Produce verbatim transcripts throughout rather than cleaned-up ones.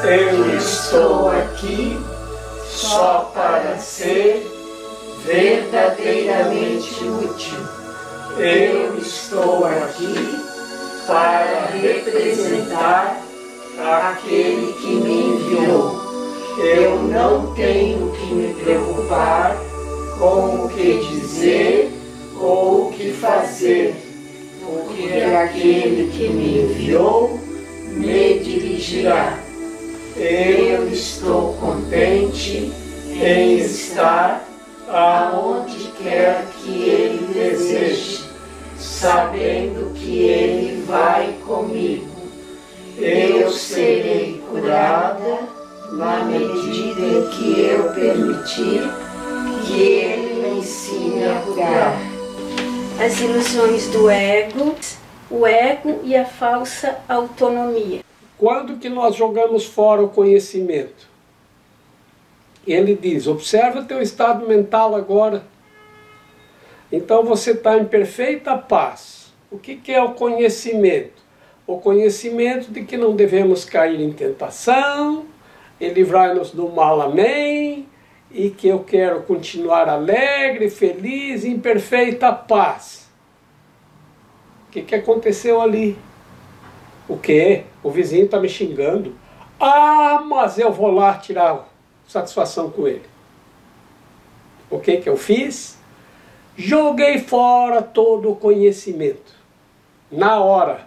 Eu estou aqui só para ser verdadeiramente útil. Eu estou aqui para representar aquele que me enviou. Eu não tenho que me preocupar com o que dizer ou o que fazer, porque aquele que me enviou me dirigirá. Eu estou contente em estar aonde quer que Ele deseje, sabendo que Ele vai comigo. Eu serei curada na medida em que eu permitir que Ele me ensine a curar. As ilusões do ego, o ego e a falsa autonomia. Quando que nós jogamos fora o conhecimento? Ele diz, observa teu estado mental agora. Então você está em perfeita paz. O que que é o conhecimento? O conhecimento de que não devemos cair em tentação, e livrar-nos do mal, amém, e que eu quero continuar alegre, feliz, em perfeita paz. O que que aconteceu ali? O quê? O vizinho está me xingando. Ah, mas eu vou lá tirar satisfação com ele. O que que eu fiz? Joguei fora todo o conhecimento. Na hora.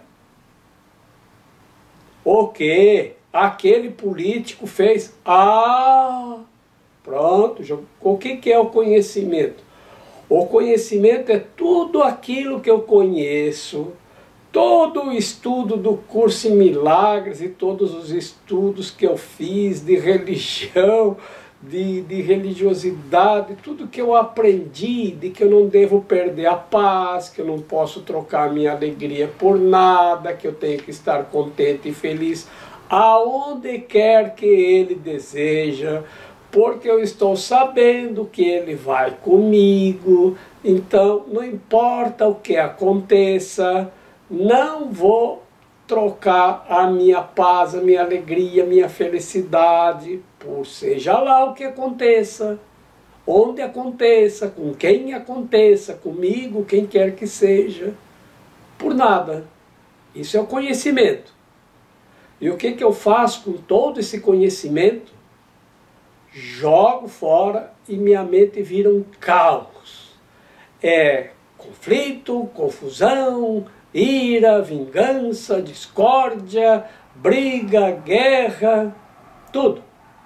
O quê? Aquele político fez. Ah, pronto. O que que é o conhecimento? O conhecimento é tudo aquilo que eu conheço, todo o estudo do curso em milagres e todos os estudos que eu fiz de religião, de, de religiosidade, tudo que eu aprendi, de que eu não devo perder a paz, que eu não posso trocar minha alegria por nada, que eu tenho que estar contente e feliz aonde quer que Ele deseja, porque eu estou sabendo que Ele vai comigo, então não importa o que aconteça, não vou trocar a minha paz, a minha alegria, a minha felicidade, por seja lá o que aconteça, onde aconteça, com quem aconteça, comigo, quem quer que seja, por nada. Isso é o conhecimento. E o que que eu faço com todo esse conhecimento? Jogo fora e minha mente vira um caos. É conflito, confusão, ira, vingança, discórdia, briga, guerra, tudo.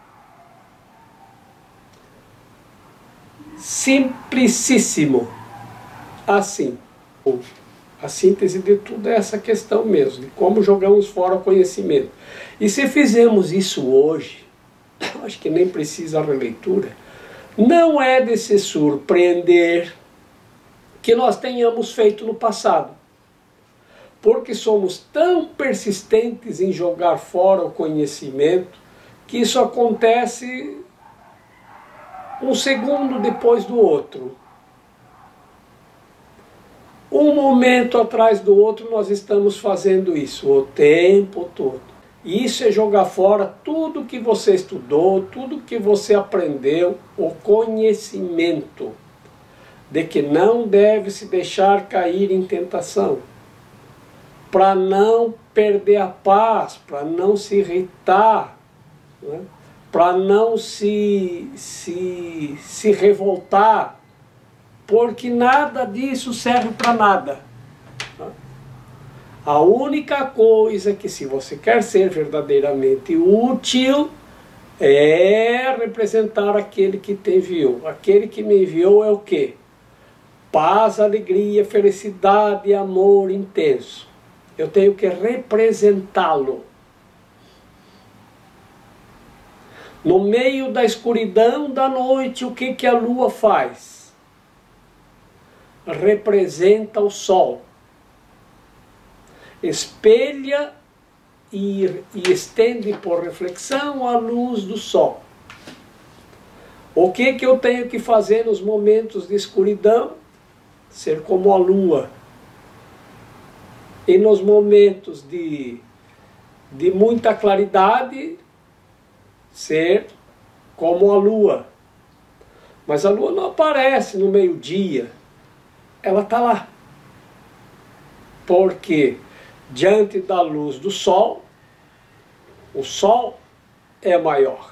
Simplicíssimo. Assim. A síntese de tudo é essa questão mesmo, de como jogamos fora o conhecimento. E se fizermos isso hoje, acho que nem precisa a releitura, não é de se surpreender que nós tenhamos feito no passado. Porque somos tão persistentes em jogar fora o conhecimento que isso acontece um segundo depois do outro. Um momento atrás do outro nós estamos fazendo isso o tempo todo. E isso é jogar fora tudo que você estudou, tudo que você aprendeu, o conhecimento de que não deve se deixar cair em tentação, para não perder a paz, para não se irritar, né? Para não se, se, se revoltar, porque nada disso serve para nada. A única coisa que, se você quer ser verdadeiramente útil, é representar aquele que te enviou. Aquele que me enviou é o quê? Paz, alegria, felicidade, amor intenso. Eu tenho que representá-lo. No meio da escuridão da noite, o que que a lua faz? Representa o sol. Espelha e, e estende por reflexão a luz do sol. O que que eu tenho que fazer nos momentos de escuridão? Ser como a lua. E nos momentos de, de muita claridade, ser como a lua. Mas a lua não aparece no meio-dia. Ela está lá. Porque diante da luz do sol, o sol é maior.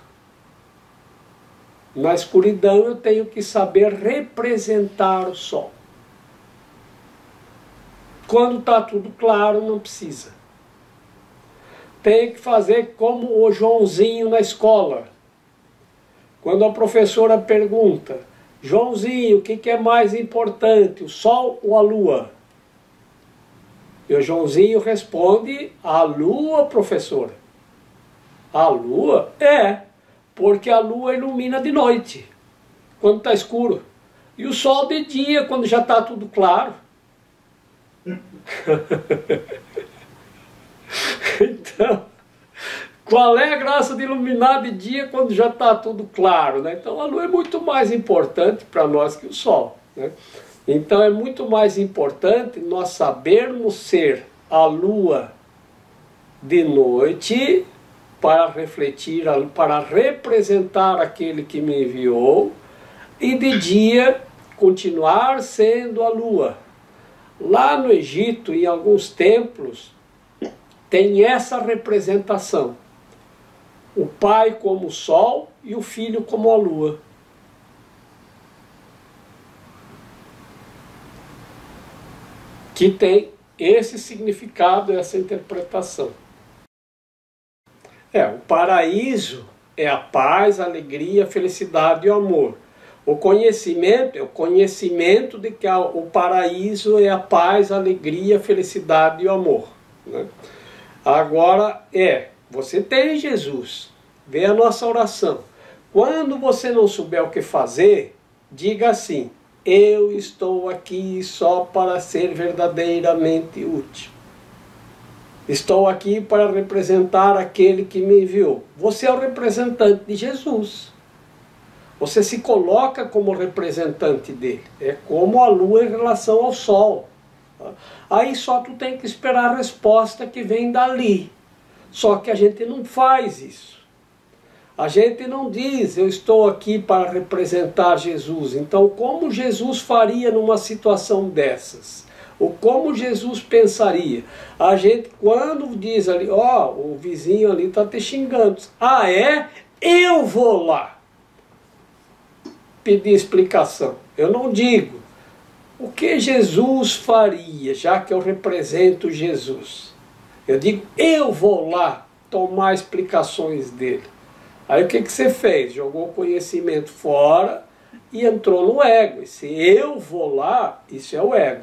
Na escuridão eu tenho que saber representar o sol. Quando está tudo claro, não precisa. Tem que fazer como o Joãozinho na escola. Quando a professora pergunta, Joãozinho, o que, que é mais importante, o sol ou a lua? E o Joãozinho responde, a lua, professora. A lua? É, porque a lua ilumina de noite, quando está escuro. E o sol de dia, quando já está tudo claro. Então, qual é a graça de iluminar de dia quando já está tudo claro, né? Então a lua é muito mais importante para nós que o sol, né? Então é muito mais importante nós sabermos ser a lua de noite para refletir, para representar aquele que me enviou, e de dia continuar sendo a lua. Lá no Egito, em alguns templos, tem essa representação. O pai como o sol e o filho como a lua. Que tem esse significado, essa interpretação. É, o paraíso é a paz, a alegria, a felicidade e o amor. O conhecimento é o conhecimento de que a, o paraíso é a paz, a alegria, a felicidade e o amor, né? Agora é, você tem Jesus, vê a nossa oração. Quando você não souber o que fazer, diga assim, eu estou aqui só para ser verdadeiramente útil. Estou aqui para representar aquele que me enviou. Você é o representante de Jesus. Você se coloca como representante dele. É como a lua em relação ao sol. Aí só tu tem que esperar a resposta que vem dali. Só que a gente não faz isso. A gente não diz, eu estou aqui para representar Jesus. Então, como Jesus faria numa situação dessas? Ou como Jesus pensaria? A gente, quando diz ali, ó, oh, o vizinho ali está te xingando. Ah, é? Eu vou lá pedir explicação. Eu não digo. O que Jesus faria, já que eu represento Jesus? Eu digo, eu vou lá tomar explicações dele. Aí o que, que você fez? Jogou o conhecimento fora e entrou no ego. E se eu vou lá, isso é o ego.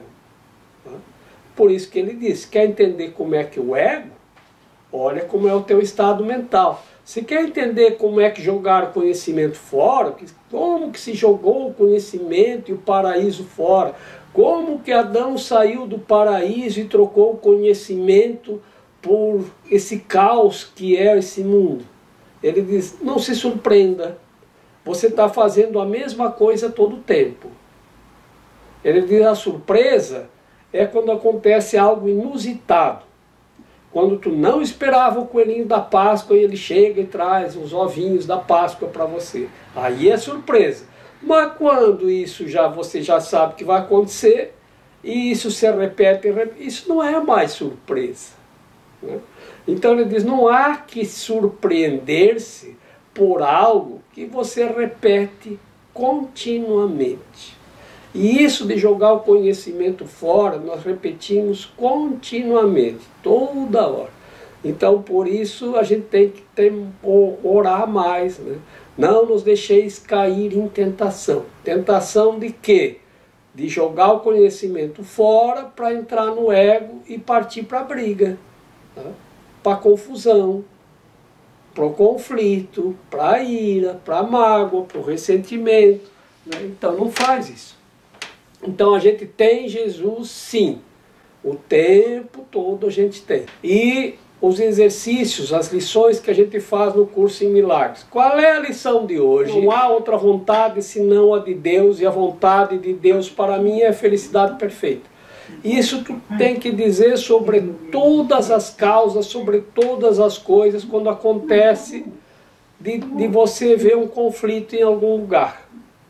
Por isso que ele disse, quer entender como é que o ego? Olha como é o teu estado mental. Se quer entender como é que jogaram o conhecimento fora, como que se jogou o conhecimento e o paraíso fora, como que Adão saiu do paraíso e trocou o conhecimento por esse caos que é esse mundo. Ele diz, não se surpreenda, você está fazendo a mesma coisa todo o tempo. Ele diz, a surpresa é quando acontece algo inusitado. Quando tu não esperava o coelhinho da Páscoa e ele chega e traz os ovinhos da Páscoa para você. Aí é surpresa. Mas quando isso já você já sabe que vai acontecer, e isso se repete, isso não é mais surpresa, né? Então ele diz, não há que surpreender-se por algo que você repete continuamente. E isso de jogar o conhecimento fora, nós repetimos continuamente, toda hora. Então, por isso, a gente tem que ter, orar mais, né? Não nos deixeis cair em tentação. Tentação de quê? De jogar o conhecimento fora para entrar no ego e partir para a briga, tá? Para a confusão, para o conflito, para a ira, para a mágoa, para o ressentimento, né? Então, não faz isso. Então a gente tem Jesus sim, o tempo todo a gente tem. E os exercícios, as lições que a gente faz no curso em Milagres. Qual é a lição de hoje? Não há outra vontade senão a de Deus, e a vontade de Deus para mim é a felicidade perfeita. Isso tu tem que dizer sobre todas as causas, sobre todas as coisas, quando acontece de, de você ver um conflito em algum lugar.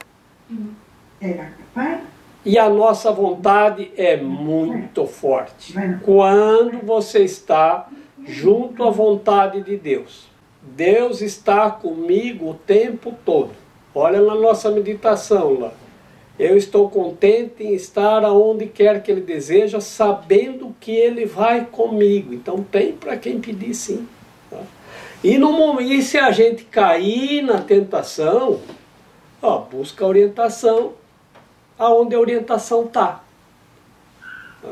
E a nossa vontade é muito forte quando você está junto à vontade de Deus. Deus está comigo o tempo todo. Olha na nossa meditação lá. Eu estou contente em estar aonde quer que Ele deseja, sabendo que Ele vai comigo. Então tem para quem pedir sim. Tá? E, no, e se a gente cair na tentação, ó, busca a orientação aonde a orientação está. Tá?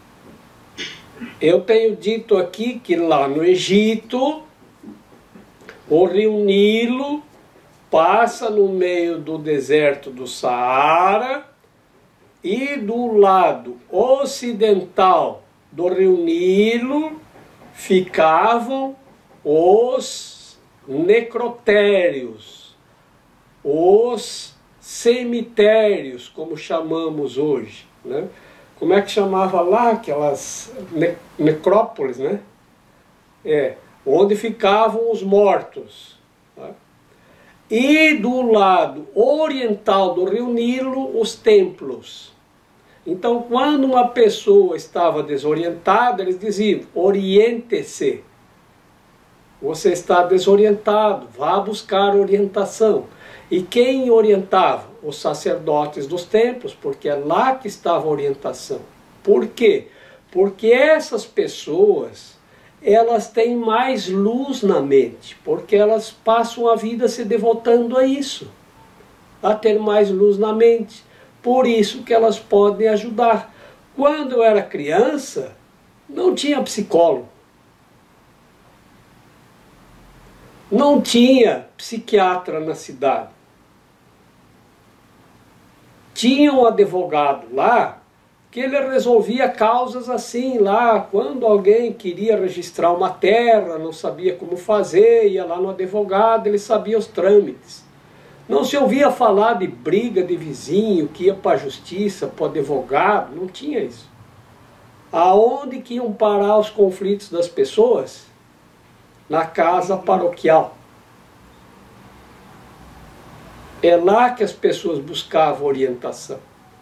Eu tenho dito aqui que lá no Egito, o rio Nilo passa no meio do deserto do Saara e do lado ocidental do rio Nilo ficavam os necrotérios, os cemitérios, como chamamos hoje, né? Como é que chamava lá aquelas ne necrópolis, né? É, onde ficavam os mortos. Tá? E do lado oriental do rio Nilo, os templos. Então, quando uma pessoa estava desorientada, eles diziam, oriente-se. Você está desorientado, vá buscar orientação. E quem orientava? Os sacerdotes dos templos, porque é lá que estava a orientação. Por quê? Porque essas pessoas, elas têm mais luz na mente, porque elas passam a vida se devotando a isso, a ter mais luz na mente. Por isso que elas podem ajudar. Quando eu era criança, não tinha psicólogo. Não tinha psiquiatra na cidade. Tinha um advogado lá que ele resolvia causas assim lá, quando alguém queria registrar uma terra, não sabia como fazer, ia lá no advogado, ele sabia os trâmites. Não se ouvia falar de briga de vizinho, que ia para a justiça, para o advogado, não tinha isso. Aonde que iam parar os conflitos das pessoas? Na casa paroquial. É lá que as pessoas buscavam orientação.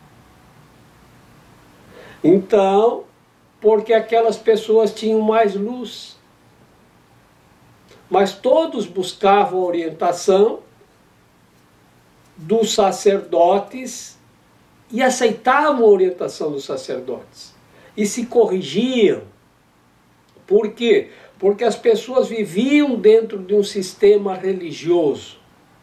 Então, porque aquelas pessoas tinham mais luz. Mas todos buscavam a orientação dos sacerdotes e aceitavam a orientação dos sacerdotes. E se corrigiam. Por quê? Porque as pessoas viviam dentro de um sistema religioso.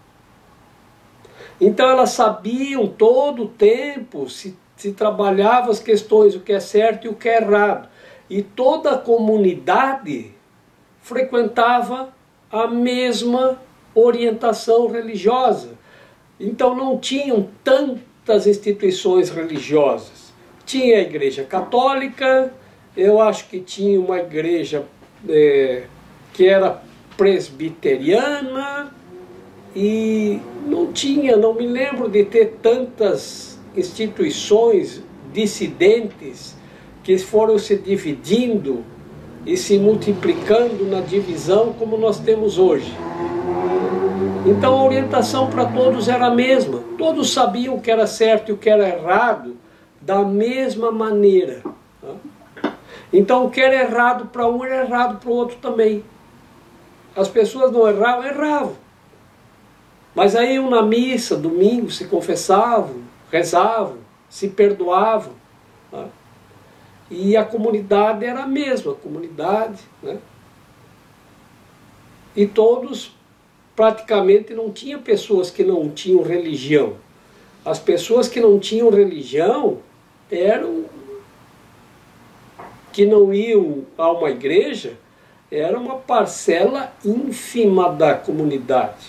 Então elas sabiam todo o tempo se, se trabalhava as questões, o que é certo e o que é errado. E toda a comunidade frequentava a mesma orientação religiosa. Então não tinham tantas instituições religiosas. Tinha a igreja católica, eu acho que tinha uma igreja é, que era presbiteriana, e não tinha, não me lembro de ter tantas instituições dissidentes que foram se dividindo e se multiplicando na divisão como nós temos hoje. Então a orientação para todos era a mesma. Todos sabiam o que era certo e o que era errado da mesma maneira. Então o que era errado para um era errado para o outro também. As pessoas não erravam, erravam. Mas aí iam na missa, domingo, se confessavam, rezavam, se perdoavam. Tá? E a comunidade era a mesma, a comunidade. Né? E todos, praticamente, não tinha pessoas que não tinham religião. As pessoas que não tinham religião eram, que não iam a uma igreja, era uma parcela ínfima da comunidade.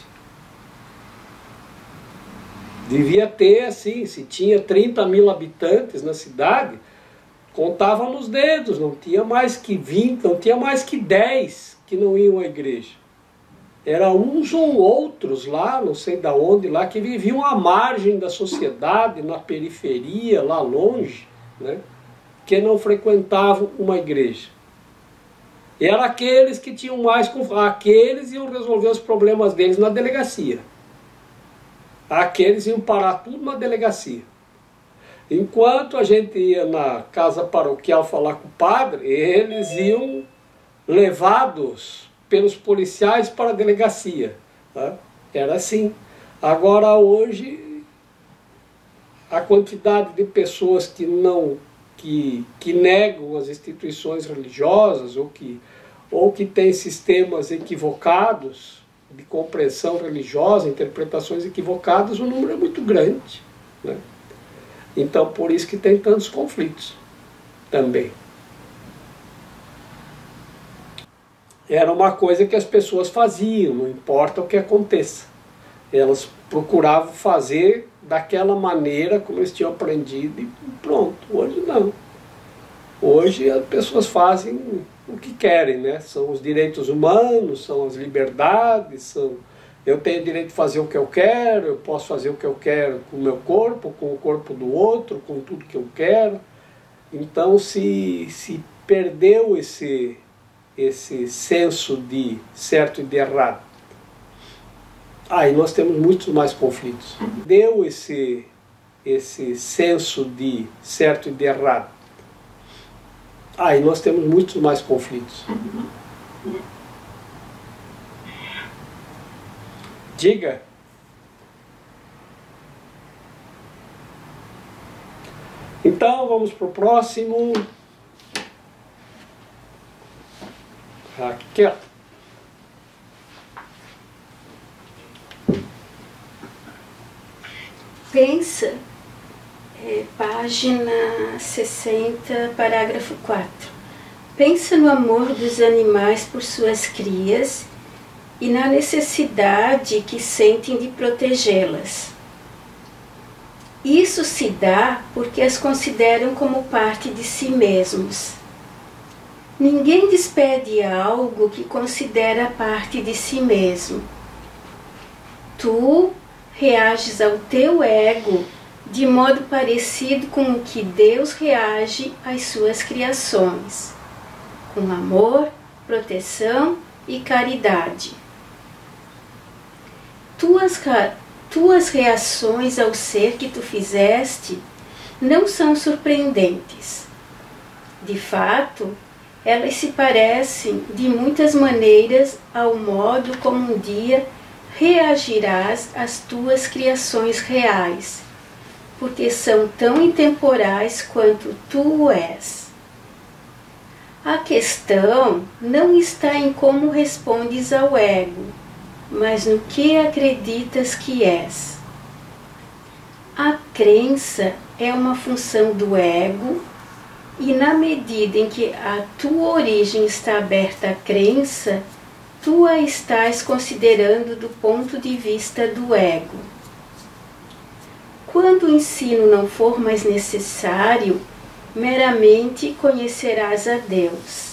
Devia ter, assim, se tinha trinta mil habitantes na cidade, contava nos dedos, não tinha mais que vinte, não tinha mais que dez que não iam à igreja. Eram uns ou outros lá, não sei de onde, lá, que viviam à margem da sociedade, na periferia, lá longe, né, que não frequentavam uma igreja. E eram aqueles que tinham mais conflito. Aqueles iam resolver os problemas deles na delegacia. Aqueles iam parar tudo na delegacia. Enquanto a gente ia na casa paroquial falar com o padre, eles iam levados pelos policiais para a delegacia. Tá? Era assim. Agora hoje, a quantidade de pessoas que não, que, que negam as instituições religiosas ou que, ou que têm sistemas equivocados de compreensão religiosa, interpretações equivocadas, o número é muito grande, né? Então, por isso que tem tantos conflitos também. Era uma coisa que as pessoas faziam, não importa o que aconteça. Elas procuravam fazer daquela maneira como eles tinham aprendido e pronto. Hoje não. Hoje as pessoas fazem o que querem, né? São os direitos humanos, são as liberdades, são... Eu tenho o direito de fazer o que eu quero, eu posso fazer o que eu quero com o meu corpo, com o corpo do outro, com tudo que eu quero. Então se, se perdeu esse, esse senso de certo e de errado. Aí nós temos muitos mais conflitos. Deu esse, esse senso de certo e de errado. Aí nós temos muitos mais conflitos. Diga. Então vamos para o próximo. Raquel. Pensa, é, página sessenta, parágrafo quatro. Pensa no amor dos animais por suas crias e na necessidade que sentem de protegê-las. Isso se dá porque as consideram como parte de si mesmos. Ninguém despede algo que considera parte de si mesmo. Tu reages ao teu ego de modo parecido com o que Deus reage às suas criações, com amor, proteção e caridade. Tuas, tuas reações ao ser que tu fizeste não são surpreendentes. De fato, elas se parecem de muitas maneiras ao modo como um dia reagirás às tuas criações reais, porque são tão intemporais quanto tu és. A questão não está em como respondes ao ego, mas no que acreditas que és. A crença é uma função do ego, e na medida em que a tua origem está aberta à crença, tu a estás considerando do ponto de vista do ego. Quando o ensino não for mais necessário, meramente conhecerás a Deus.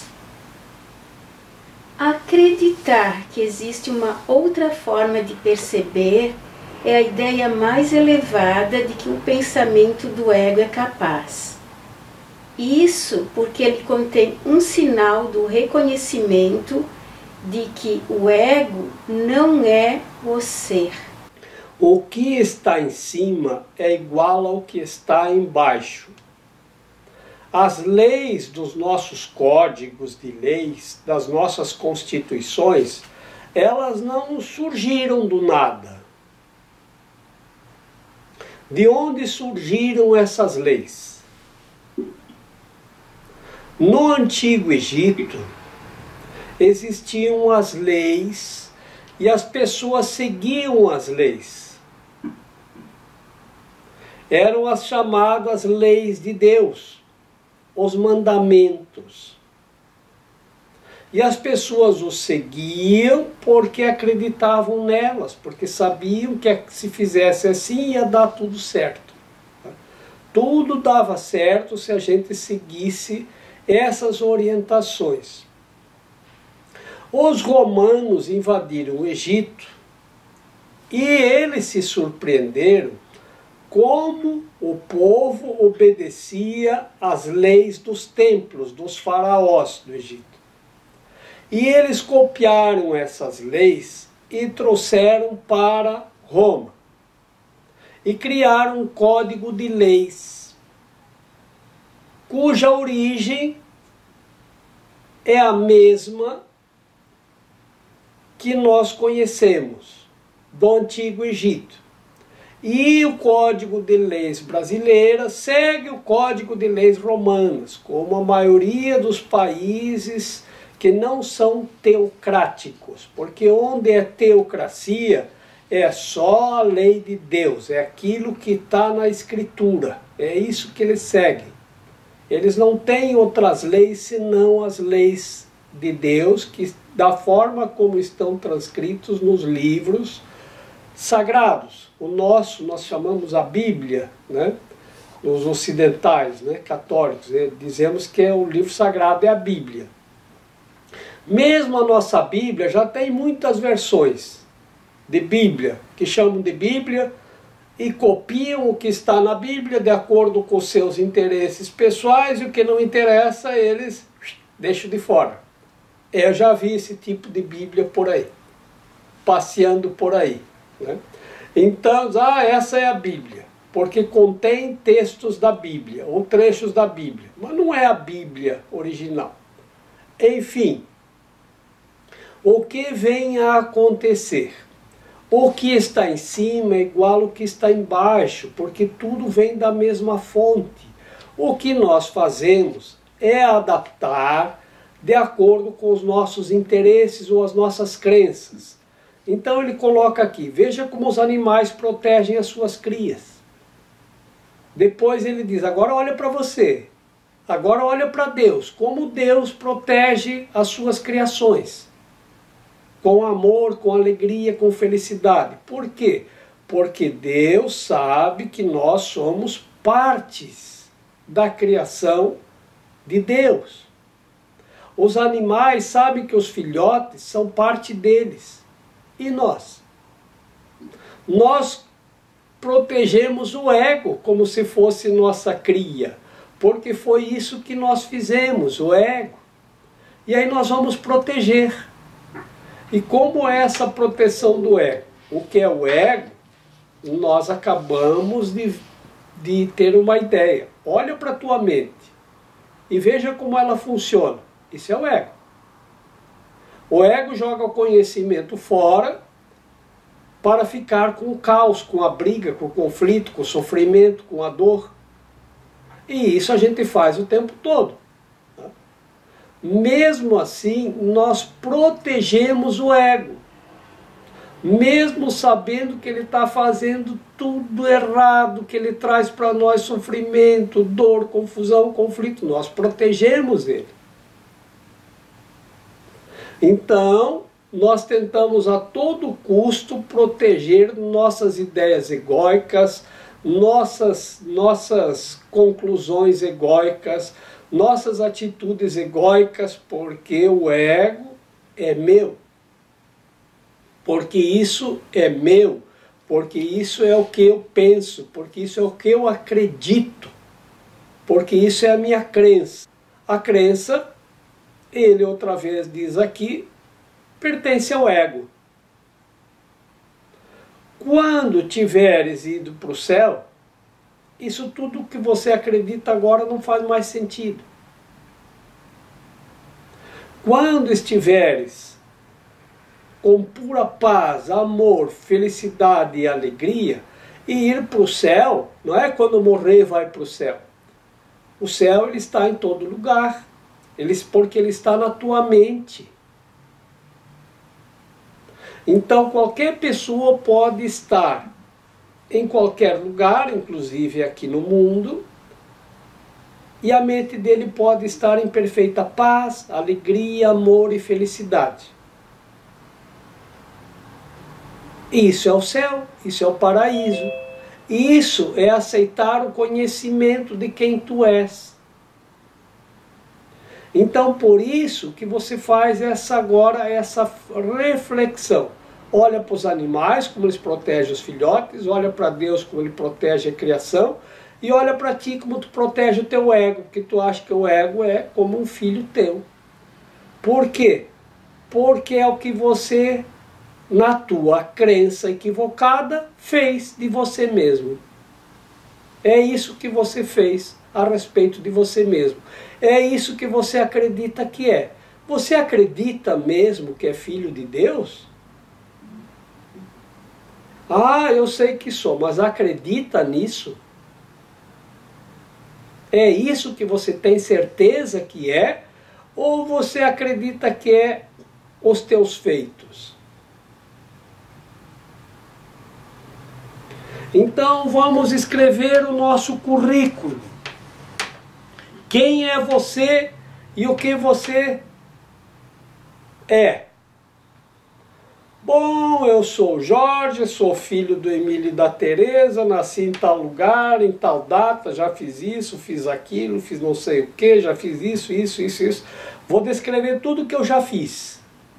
Acreditar que existe uma outra forma de perceber é a ideia mais elevada de que o pensamento do ego é capaz. Isso porque ele contém um sinal do reconhecimento de que o ego não é o ser. O que está em cima é igual ao que está embaixo. As leis dos nossos códigos de leis, das nossas constituições, elas não surgiram do nada. De onde surgiram essas leis? No Antigo Egito, existiam as leis e as pessoas seguiam as leis. Eram as chamadas leis de Deus, os mandamentos. E as pessoas os seguiam porque acreditavam nelas, porque sabiam que se fizesse assim ia dar tudo certo. Tudo dava certo se a gente seguisse essas orientações. Os romanos invadiram o Egito e eles se surpreenderam como o povo obedecia às leis dos templos, dos faraós do Egito. E eles copiaram essas leis e trouxeram para Roma. E criaram um código de leis, cuja origem é a mesma que nós conhecemos do Antigo Egito. E o Código de Leis brasileira segue o Código de Leis romanas, como a maioria dos países que não são teocráticos, porque onde é teocracia é só a lei de Deus, é aquilo que está na Escritura, é isso que eles seguem. Eles não têm outras leis senão as leis de Deus, que da forma como estão transcritos nos livros sagrados. O nosso, nós chamamos a Bíblia, né? Os ocidentais, né? Católicos, né? Dizemos que é o livro sagrado, é a Bíblia. Mesmo a nossa Bíblia já tem muitas versões de Bíblia, que chamam de Bíblia, e copiam o que está na Bíblia de acordo com os seus interesses pessoais, e o que não interessa eles deixam de fora. Eu já vi esse tipo de Bíblia por aí, passeando por aí, né? Então, ah, essa é a Bíblia, porque contém textos da Bíblia, ou trechos da Bíblia, mas não é a Bíblia original. Enfim, o que vem a acontecer? O que está em cima é igual ao que está embaixo, porque tudo vem da mesma fonte. O que nós fazemos é adaptar de acordo com os nossos interesses ou as nossas crenças. Então ele coloca aqui, veja como os animais protegem as suas crias. Depois ele diz, agora olha para você, agora olha para Deus, como Deus protege as suas criações. Com amor, com alegria, com felicidade. Por quê? Porque Deus sabe que nós somos partes da criação de Deus. Os animais sabem que os filhotes são parte deles. E nós? Nós protegemos o ego como se fosse nossa cria, porque foi isso que nós fizemos, o ego. E aí nós vamos proteger. E como é essa proteção do ego? O que é o ego? Nós acabamos de, de ter uma ideia. Olha para a tua mente e veja como ela funciona. Isso é o ego. O ego joga o conhecimento fora para ficar com o caos, com a briga, com o conflito, com o sofrimento, com a dor. E isso a gente faz o tempo todo. Mesmo assim, nós protegemos o ego. Mesmo sabendo que ele está fazendo tudo errado, que ele traz para nós sofrimento, dor, confusão, conflito, nós protegemos ele. Então, nós tentamos a todo custo proteger nossas ideias egóicas, nossas, nossas conclusões egóicas, nossas atitudes egóicas, porque o ego é meu. Porque isso é meu. Porque isso é o que eu penso. Porque isso é o que eu acredito. Porque isso é a minha crença. A crença, ele outra vez diz aqui, pertence ao ego. Quando tiveres ido para o céu, isso tudo que você acredita agora não faz mais sentido. Quando estiveres com pura paz, amor, felicidade e alegria, e ir para o céu, não é quando morrer vai para o céu. O céu ele está em todo lugar, ele, porque ele está na tua mente. Então qualquer pessoa pode estar em qualquer lugar, inclusive aqui no mundo, e a mente dele pode estar em perfeita paz, alegria, amor e felicidade. Isso é o céu, isso é o paraíso. Isso é aceitar o conhecimento de quem tu és. Então por isso que você faz essa agora essa reflexão. Olha para os animais, como eles protegem os filhotes, olha para Deus como ele protege a criação, e olha para ti como tu protege o teu ego, porque tu acha que o ego é como um filho teu. Por quê? porque é o que você, na tua crença equivocada, fez de você mesmo. É isso que você fez a respeito de você mesmo. É isso que você acredita que é. Você acredita mesmo que é filho de Deus? Ah, eu sei que sou, mas acredita nisso? É isso que você tem certeza que é? Ou você acredita que é os teus feitos? Então vamos escrever o nosso currículo. Quem é você e o que você é? Bom, eu sou o Jorge, sou filho do Emílio e da Teresa, nasci em tal lugar, em tal data, já fiz isso, fiz aquilo, fiz não sei o que, já fiz isso, isso, isso, isso. Vou descrever tudo que eu já fiz.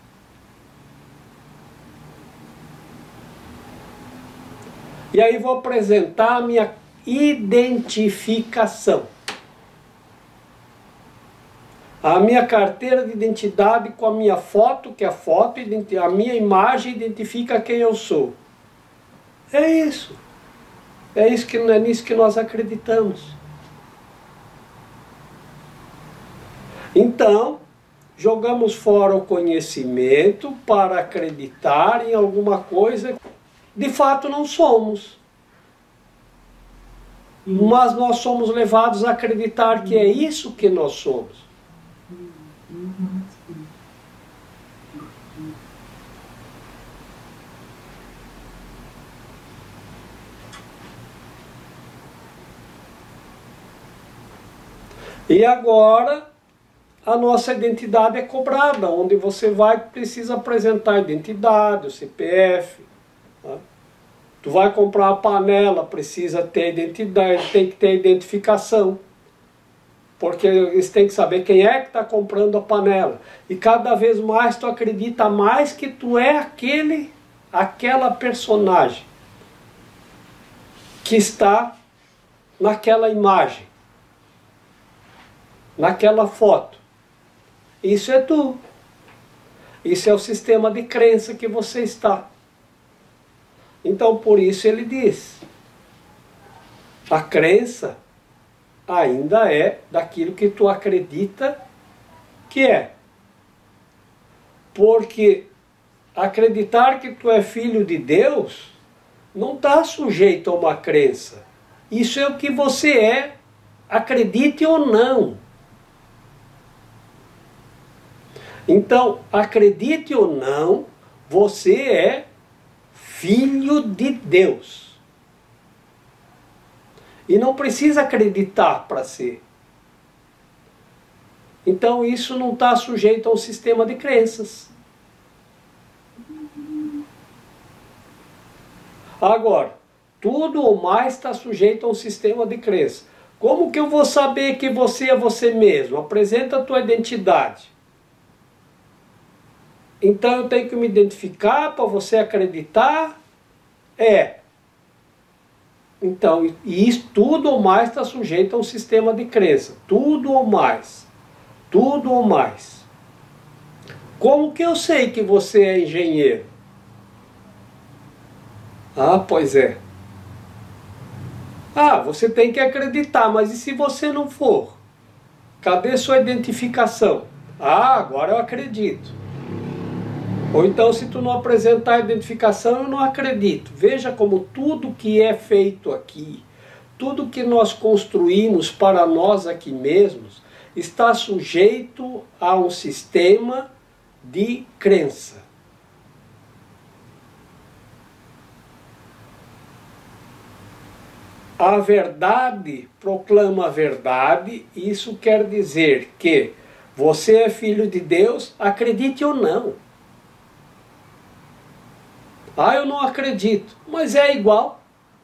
E aí vou apresentar a minha identificação. A minha carteira de identidade com a minha foto, que a foto, a minha imagem identifica quem eu sou. É isso. É, isso que, é nisso que nós acreditamos. Então, jogamos fora o conhecimento para acreditar em alguma coisa que de fato não somos. Mas nós somos levados a acreditar que é isso que nós somos. E agora a nossa identidade é cobrada, onde você vai precisa apresentar a identidade, o C P F. Tá? Tu vai comprar uma panela, precisa ter identidade, tem que ter identificação. Porque eles têm que saber quem é que está comprando a panela. E cada vez mais tu acredita mais que tu é aquele, aquela personagem que está naquela imagem, naquela foto. Isso é tu. Isso é o sistema de crença que você está. Então por isso ele diz, a crença ainda é daquilo que tu acredita que é. Porque acreditar que tu é filho de Deus não está sujeito a uma crença. Isso é o que você é, acredite ou não. Então, acredite ou não, você é filho de Deus. E não precisa acreditar para ser. Então isso não está sujeito a um sistema de crenças. Agora, tudo ou mais está sujeito a um sistema de crença. Como que eu vou saber que você é você mesmo? Apresenta a tua identidade. Então eu tenho que me identificar para você acreditar? É. Então, e isso tudo ou mais está sujeito a um sistema de crença. Tudo ou mais. Tudo ou mais. Como que eu sei que você é engenheiro? Ah, pois é. Ah, você tem que acreditar, mas e se você não for? Cadê sua identificação? Ah, agora eu acredito. Ou então, se tu não apresentar a identificação, eu não acredito. Veja como tudo que é feito aqui, tudo que nós construímos para nós aqui mesmos, está sujeito a um sistema de crença. A verdade proclama a verdade, isso quer dizer que você é filho de Deus, acredite ou não. Ah, eu não acredito, mas é igual.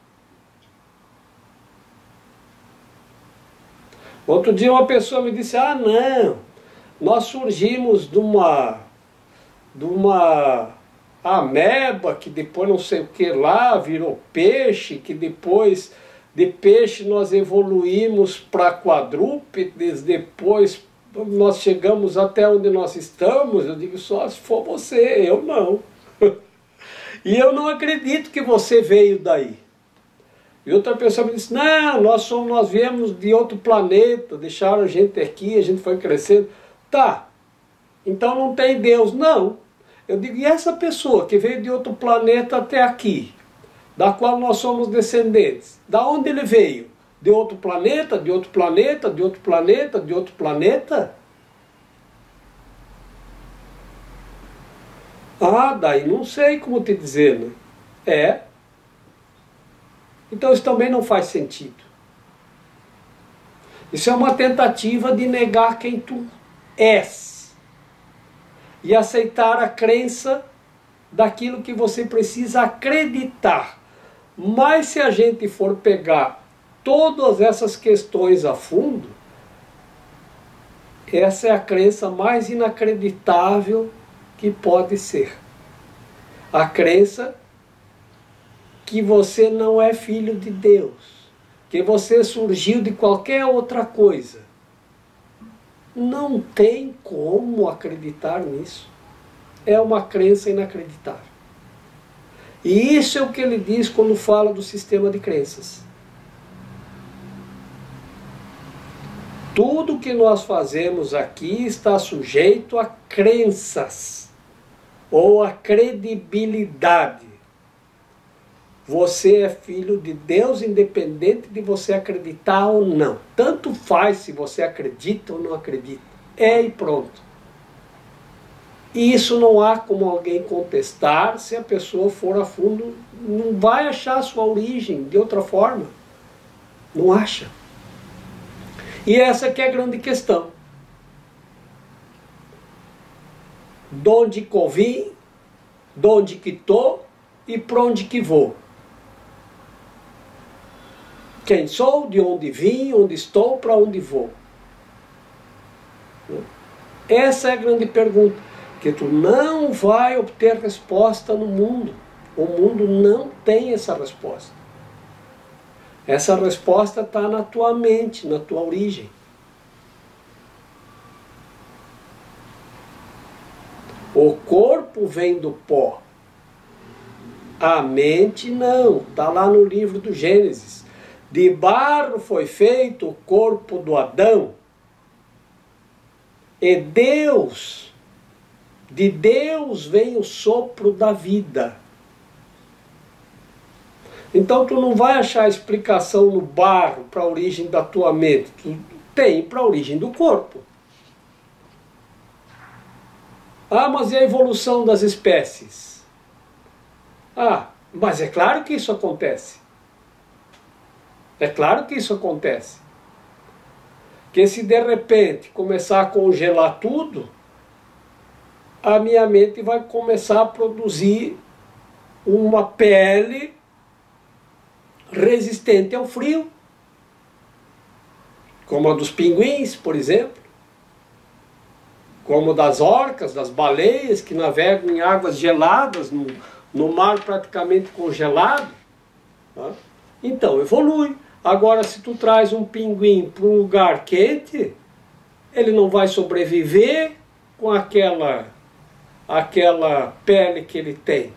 Outro dia uma pessoa me disse, ah não, nós surgimos de uma, de uma ameba que depois não sei o que lá, virou peixe, que depois de peixe nós evoluímos para quadrúpedes, depois nós chegamos até onde nós estamos, eu digo só se for você, eu não. E eu não acredito que você veio daí. E outra pessoa me disse, não, nós, somos, nós viemos de outro planeta, deixaram a gente aqui, a gente foi crescendo. Tá, então não tem Deus. Não. Eu digo, e essa pessoa que veio de outro planeta até aqui, da qual nós somos descendentes, da onde ele veio? De outro planeta, de outro planeta, de outro planeta, de outro planeta? Ah, daí não sei como te dizer, né? É. Então isso também não faz sentido. Isso é uma tentativa de negar quem tu és e aceitar a crença daquilo que você precisa acreditar. Mas se a gente for pegar todas essas questões a fundo, essa é a crença mais inacreditável que pode ser. A crença que você não é filho de Deus, que você surgiu de qualquer outra coisa. Não tem como acreditar nisso. É uma crença inacreditável. E isso é o que ele diz quando fala do sistema de crenças. Tudo que nós fazemos aqui está sujeito a crenças ou a credibilidade. Você é filho de Deus independente de você acreditar ou não. Tanto faz se você acredita ou não acredita. É e pronto. E isso não há como alguém contestar se a pessoa for a fundo. Não vai achar a sua origem de outra forma. Não acha. E essa que é a grande questão. De onde que eu vim, de onde que estou e para onde que vou. Quem sou, de onde vim, onde estou, para onde vou. Essa é a grande pergunta. Que tu não vai obter resposta no mundo. O mundo não tem essa resposta. Essa resposta está na tua mente, na tua origem. O corpo vem do pó. A mente não. Está lá no livro do Gênesis. De barro foi feito o corpo do Adão. E Deus, de Deus vem o sopro da vida. Então tu não vai achar explicação no barro para a origem da tua mente. Tu tem para a origem do corpo. Ah, mas e a evolução das espécies? Ah, mas é claro que isso acontece. É claro que isso acontece. Que se de repente começar a congelar tudo, a minha mente vai começar a produzir uma pele resistente ao frio, como a dos pinguins, por exemplo, como das orcas, das baleias que navegam em águas geladas, no, no mar praticamente congelado. Tá? Então, evolui. Agora, se tu traz um pinguim para um lugar quente, ele não vai sobreviver com aquela, aquela pele que ele tem.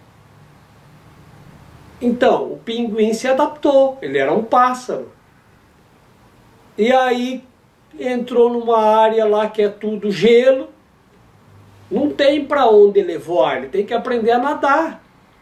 Então, o pinguim se adaptou, ele era um pássaro. E aí entrou numa área lá que é tudo gelo, não tem para onde ele voar, ele tem que aprender a nadar.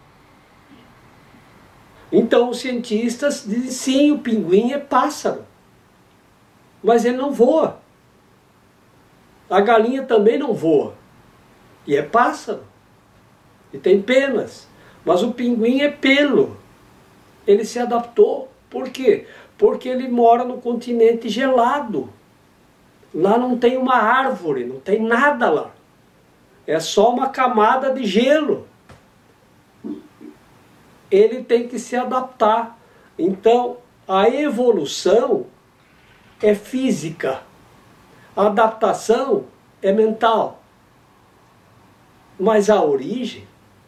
Então os cientistas dizem, sim, o pinguim é pássaro, mas ele não voa. A galinha também não voa, e é pássaro, e tem penas. Mas o pinguim é pelo. Ele se adaptou. Por quê? Porque ele mora no continente gelado. Lá não tem uma árvore, não tem nada lá. É só uma camada de gelo. Ele tem que se adaptar. Então, a evolução é física. A adaptação é mental. Mas a origem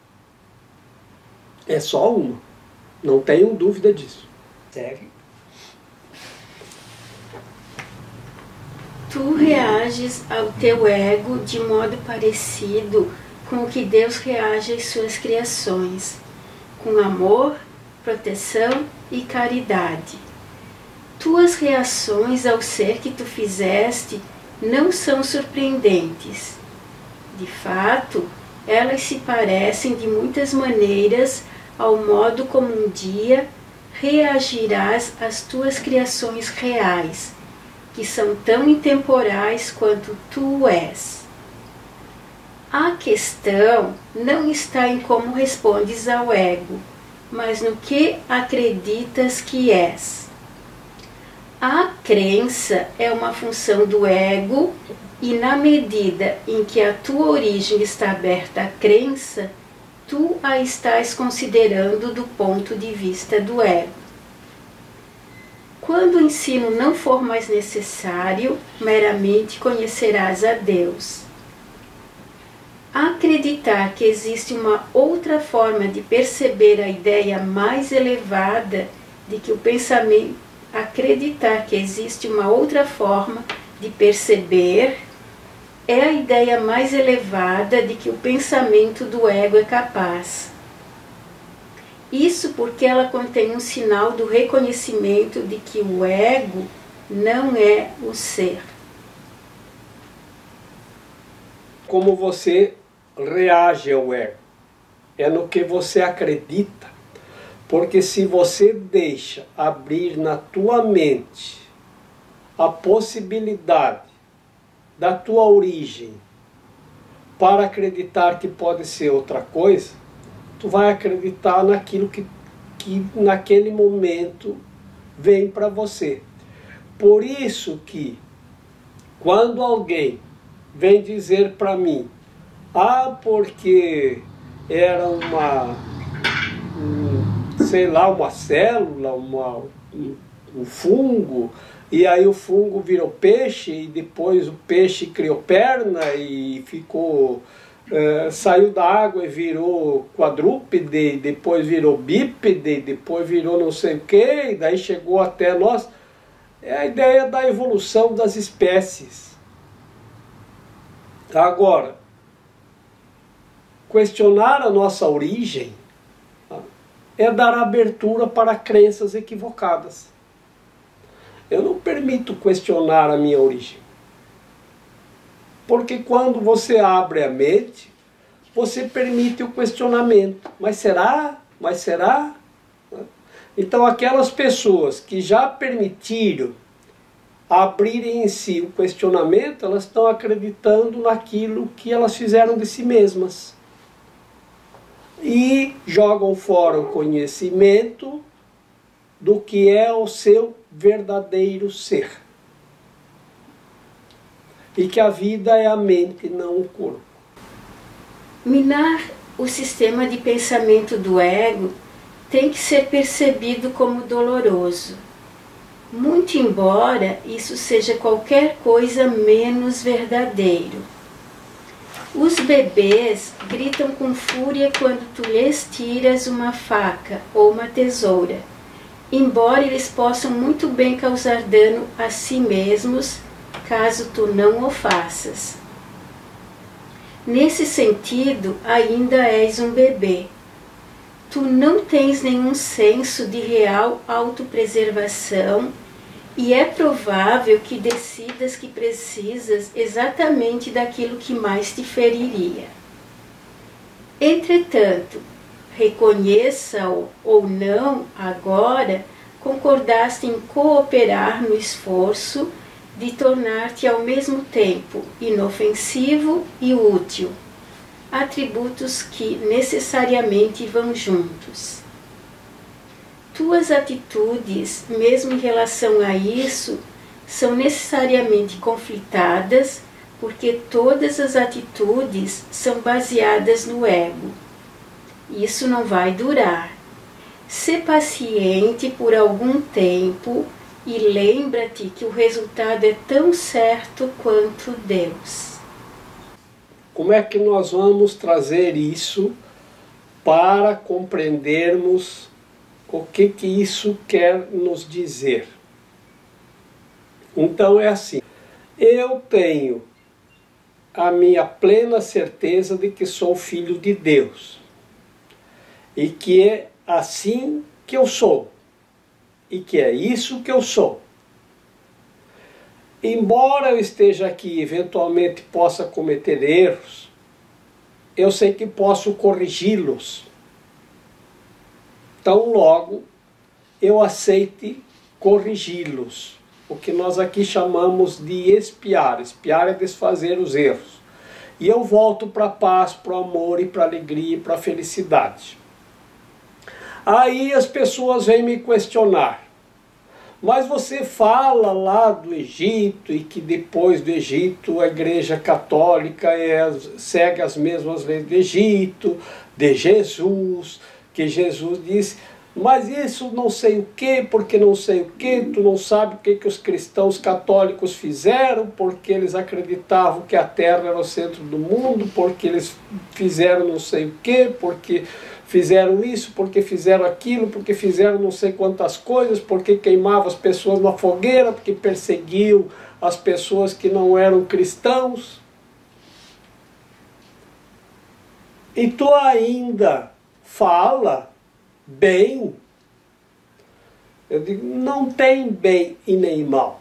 é só uma. Não tenho dúvida disso. Segue. Tu reages ao teu ego de modo parecido com o que Deus reage às suas criações, com amor, proteção e caridade. Tuas reações ao ser que tu fizeste não são surpreendentes. De fato, elas se parecem de muitas maneiras ao modo como um dia reagirás às tuas criações reais, que são tão intemporais quanto tu és. A questão não está em como respondes ao ego, mas no que acreditas que és. A crença é uma função do ego e, na medida em que a tua origem está aberta à crença, tu a estás considerando do ponto de vista do ego. Quando o ensino não for mais necessário, meramente conhecerás a Deus. Acreditar que existe uma outra forma de perceber a ideia mais elevada de que o pensamento, acreditar que existe uma outra forma de perceber é a ideia mais elevada de que o pensamento do ego é capaz. Isso porque ela contém um sinal do reconhecimento de que o ego não é o ser. Como você reage ao ego? É no que você acredita. Porque se você deixa abrir na tua mente a possibilidade da tua origem para acreditar que pode ser outra coisa, tu vai acreditar naquilo que, que naquele momento vem para você. Por isso que quando alguém vem dizer para mim, ah, porque era uma, um, sei lá, uma célula, uma, um, um fungo, e aí o fungo virou peixe, e depois o peixe criou perna e ficou, uh, saiu da água e virou quadrúpede, depois virou bípede, depois virou não sei o que, e daí chegou até nós. É a ideia da evolução das espécies. Agora, questionar a nossa origem é dar abertura para crenças equivocadas. Eu não permito questionar a minha origem. Porque quando você abre a mente, você permite o questionamento. Mas será? Mas será? Então aquelas pessoas que já permitiram abrirem em si o questionamento, elas estão acreditando naquilo que elas fizeram de si mesmas. E jogam fora o conhecimento do que é o seu verdadeiro ser. E que a vida é a mente, não o corpo. Minar o sistema de pensamento do ego tem que ser percebido como doloroso, muito embora isso seja qualquer coisa menos verdadeiro. Os bebês gritam com fúria quando tu lhes tiras uma faca ou uma tesoura, embora eles possam muito bem causar dano a si mesmos, caso tu não o faças. Nesse sentido, ainda és um bebê. Tu não tens nenhum senso de real autopreservação e é provável que decidas que precisas exatamente daquilo que mais te feriria. Entretanto, reconheça-o ou não agora, concordaste em cooperar no esforço de tornar-te ao mesmo tempo inofensivo e útil, atributos que necessariamente vão juntos. Tuas atitudes, mesmo em relação a isso, são necessariamente conflitadas, porque todas as atitudes são baseadas no ego. Isso não vai durar. Sê paciente por algum tempo e lembra-te que o resultado é tão certo quanto Deus. Como é que nós vamos trazer isso para compreendermos o que que isso quer nos dizer? Então é assim, eu tenho a minha plena certeza de que sou filho de Deus e que é assim que eu sou e que é isso que eu sou. Embora eu esteja aqui e eventualmente possa cometer erros, eu sei que posso corrigi-los. Então logo eu aceite corrigi-los. O que nós aqui chamamos de expiar. Expiar é desfazer os erros. E eu volto para a paz, para o amor e para a alegria e para a felicidade. Aí as pessoas vêm me questionar. Mas você fala lá do Egito e que depois do Egito a Igreja Católica é, segue as mesmas leis do Egito, de Jesus, que Jesus disse... Mas isso não sei o que, porque não sei o que, tu não sabe o que, que os cristãos católicos fizeram, porque eles acreditavam que a Terra era o centro do mundo, porque eles fizeram não sei o que, porque fizeram isso, porque fizeram aquilo, porque fizeram não sei quantas coisas, porque queimavam as pessoas na fogueira, porque perseguiam as pessoas que não eram cristãos. E tu ainda fala bem. Eu digo, não tem bem e nem mal.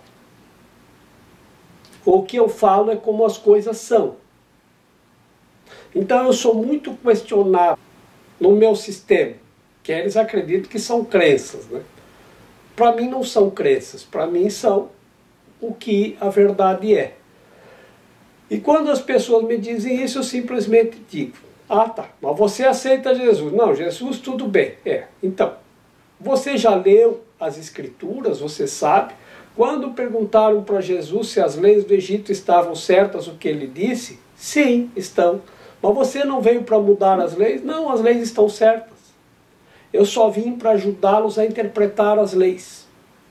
O que eu falo é como as coisas são. Então eu sou muito questionado no meu sistema, que eles acreditam que são crenças, né? Para mim não são crenças, para mim são o que a verdade é. E quando as pessoas me dizem isso, eu simplesmente digo, ah tá, mas você aceita Jesus? Não, Jesus tudo bem. É, então, você já leu as Escrituras, você sabe? Quando perguntaram para Jesus se as leis do Egito estavam certas, o que ele disse? Sim, estão. Mas você não veio para mudar as leis? Não, as leis estão certas. Eu só vim para ajudá-los a interpretar as leis.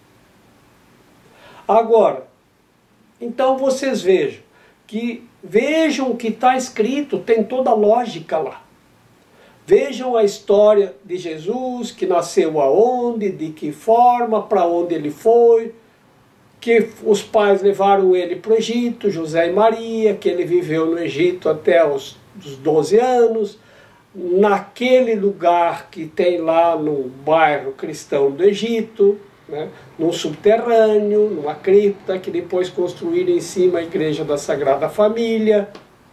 Agora, então vocês vejam, que vejam o que está escrito, tem toda a lógica lá. Vejam a história de Jesus, que nasceu aonde, de que forma, para onde ele foi, que os pais levaram ele para o Egito, José e Maria, que ele viveu no Egito até os, os doze anos, naquele lugar que tem lá no bairro cristão do Egito, né, num subterrâneo, numa cripta, que depois construíram em cima a Igreja da Sagrada Família.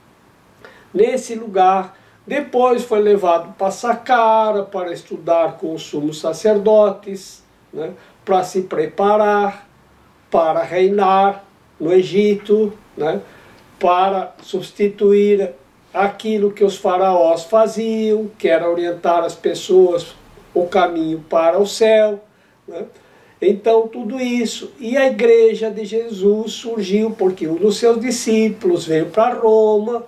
Nesse lugar, depois foi levado para Saqqara para estudar com os sumos sacerdotes, né, para se preparar para reinar no Egito, né, para substituir aquilo que os faraós faziam, que era orientar as pessoas o caminho para o céu, né. Então tudo isso, e a Igreja de Jesus surgiu porque um dos seus discípulos veio para Roma,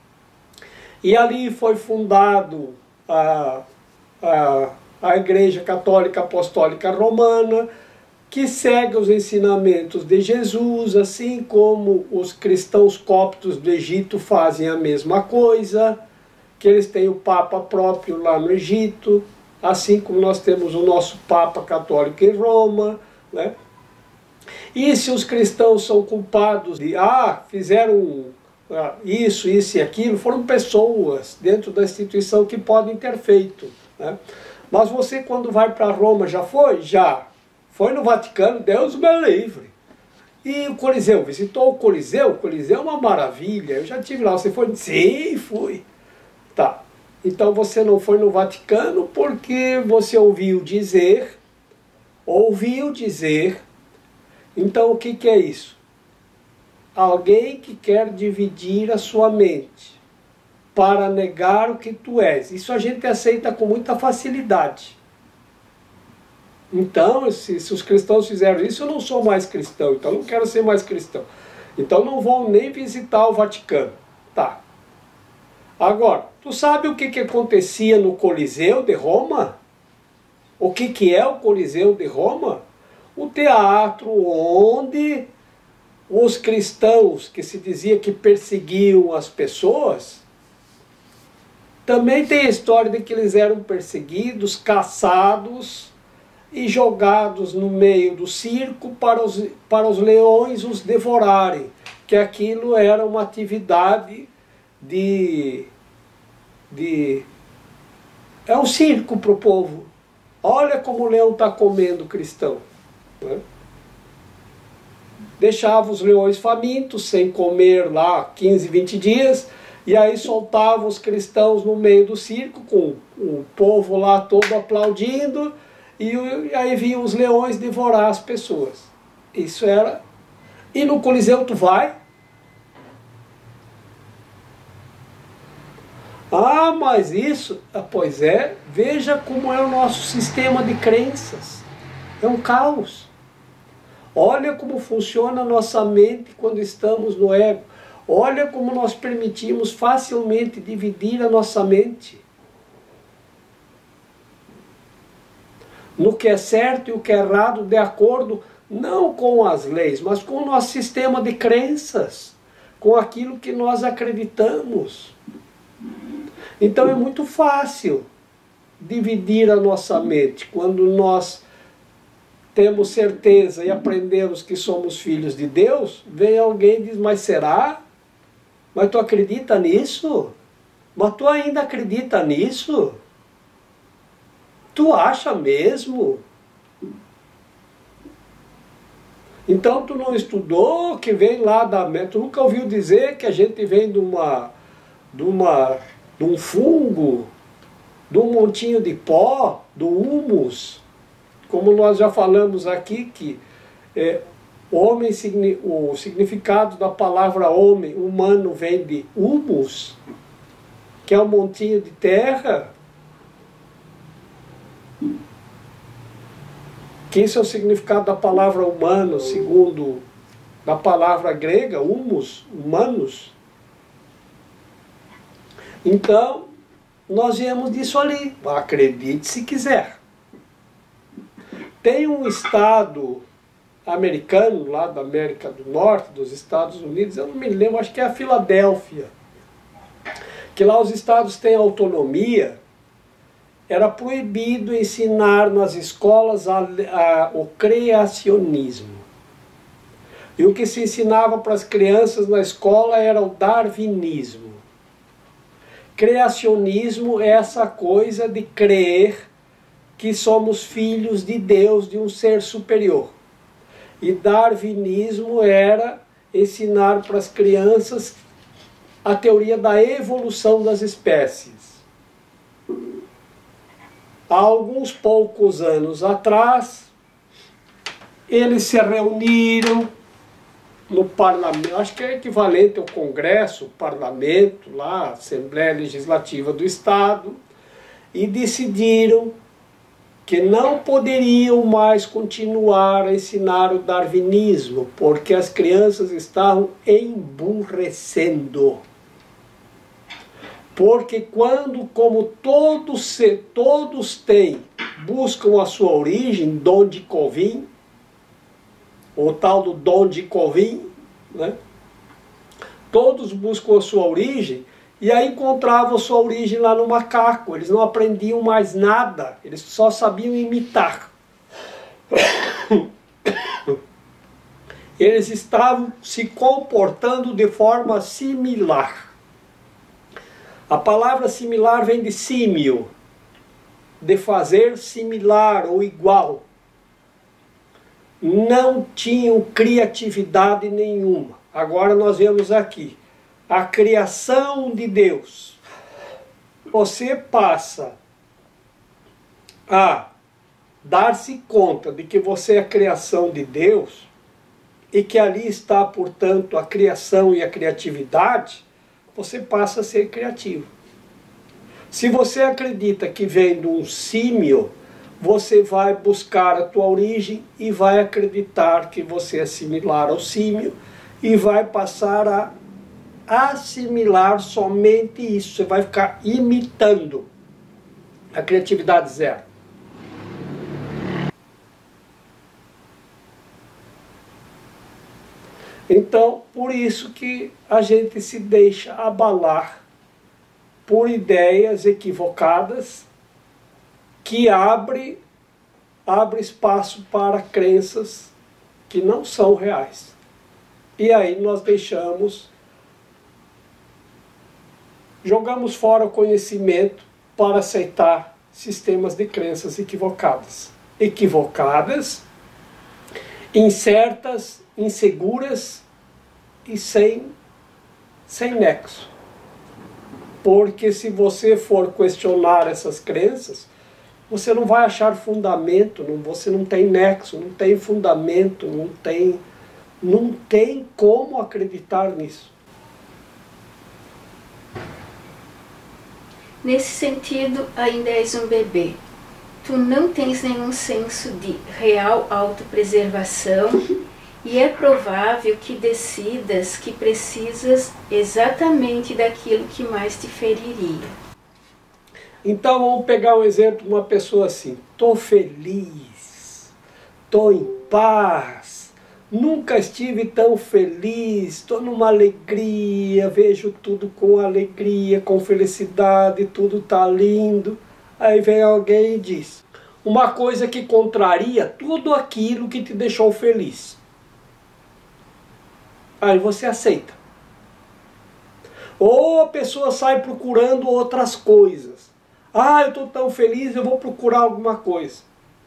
e ali foi fundado a, a, a Igreja Católica Apostólica Romana, que segue os ensinamentos de Jesus, assim como os cristãos coptos do Egito fazem a mesma coisa, que eles têm o Papa próprio lá no Egito, assim como nós temos o nosso Papa Católico em Roma, né? E se os cristãos são culpados de, ah, fizeram ah, isso, isso e aquilo, foram pessoas dentro da instituição que podem ter feito, né? Mas você quando vai para Roma, já foi? Já. Foi no Vaticano, Deus me livre. E o Coliseu, visitou o Coliseu? O Coliseu é uma maravilha, eu já estive lá, você foi? Sim, fui. Tá. Então você não foi no Vaticano porque você ouviu dizer, ouviu dizer. Então o que, que é isso? Alguém que quer dividir a sua mente para negar o que tu és. Isso a gente aceita com muita facilidade. Então, se, se os cristãos fizeram isso, eu não sou mais cristão, então não quero ser mais cristão. Então não vou nem visitar o Vaticano. Tá. Agora, tu sabe o que, que acontecia no Coliseu de Roma? O que, que é o Coliseu de Roma? O teatro onde os cristãos, que se dizia que perseguiam as pessoas, também tem a história de que eles eram perseguidos, caçados e jogados no meio do circo para os, para os leões os devorarem. que aquilo era uma atividade de... de é um circo para o povo. Olha como o leão está comendo cristão. Né? Deixava os leões famintos, sem comer lá quinze, vinte dias, e aí soltava os cristãos no meio do circo, com o povo lá todo aplaudindo, e, e aí vinham os leões devorar as pessoas. Isso era... E no Coliseu tu vai? Ah, mas isso... Ah, pois é, veja como é o nosso sistema de crenças. É um caos. Olha como funciona a nossa mente quando estamos no ego. Olha como nós permitimos facilmente dividir a nossa mente no que é certo e o que é errado, de acordo não com as leis, mas com o nosso sistema de crenças, com aquilo que nós acreditamos. Então é muito fácil dividir a nossa mente quando nós temos certeza e aprendemos que somos filhos de Deus. Vem alguém e diz, mas será? Mas tu acredita nisso? Mas tu ainda acredita nisso? Tu acha mesmo? Então tu não estudou que vem lá da... Tu nunca ouviu dizer que a gente vem de uma... de uma... de um fungo, de um montinho de pó, do humus, como nós já falamos aqui, que é, homem, o significado da palavra homem, humano, vem de humus, que é um montinho de terra, que isso é o significado da palavra humano, segundo da palavra grega, humus, humanos. Então, nós viemos disso ali. Acredite se quiser. Tem um estado americano, lá da América do Norte, dos Estados Unidos, eu não me lembro, acho que é a Filadélfia, que lá os estados têm autonomia. Era proibido ensinar nas escolas a, a, o criacionismo. E o que se ensinava para as crianças na escola era o darwinismo. Criacionismo é essa coisa de crer que somos filhos de Deus, de um ser superior. E darwinismo era ensinar para as crianças a teoria da evolução das espécies. Há alguns poucos anos atrás, eles se reuniram no parlamento, acho que é equivalente ao Congresso, o parlamento, lá, a Assembleia Legislativa do Estado, e decidiram que não poderiam mais continuar a ensinar o darwinismo, porque as crianças estavam emburrecendo. Porque quando, como todos, todos têm, buscam a sua origem, Dom de Covim, o tal do Dom de Covim, né? Todos buscam a sua origem, e aí encontravam a sua origem lá no macaco. Eles não aprendiam mais nada, eles só sabiam imitar. Eles estavam se comportando de forma similar. A palavra similar vem de símio, de fazer similar ou igual. Não tinham criatividade nenhuma. Agora nós vemos aqui a criação de Deus. Você passa a dar-se conta de que você é a criação de Deus e que ali está, portanto, a criação e a criatividade, você passa a ser criativo. Se você acredita que vem de um símio, você vai buscar a tua origem e vai acreditar que você é similar ao símio e vai passar a assimilar somente isso. Você vai ficar imitando. A criatividade zero. Então, por isso que a gente se deixa abalar por ideias equivocadas que abre, abre espaço para crenças que não são reais. E aí nós deixamos, jogamos fora o conhecimento para aceitar sistemas de crenças equivocadas. Equivocadas, incertas, inseguras e sem, sem nexo. Porque se você for questionar essas crenças, você não vai achar fundamento, não, você não tem nexo, não tem fundamento, não tem, não tem como acreditar nisso. Nesse sentido, ainda és um bebê. Tu não tens nenhum senso de real autopreservação e é provável que decidas que precisas exatamente daquilo que mais te feriria. Então vamos pegar um exemplo de uma pessoa assim: estou feliz, estou em paz, nunca estive tão feliz, estou numa alegria, vejo tudo com alegria, com felicidade, tudo está lindo. Aí vem alguém e diz uma coisa que contraria tudo aquilo que te deixou feliz. Aí você aceita. Ou a pessoa sai procurando outras coisas. Ah, eu estou tão feliz, eu vou procurar alguma coisa.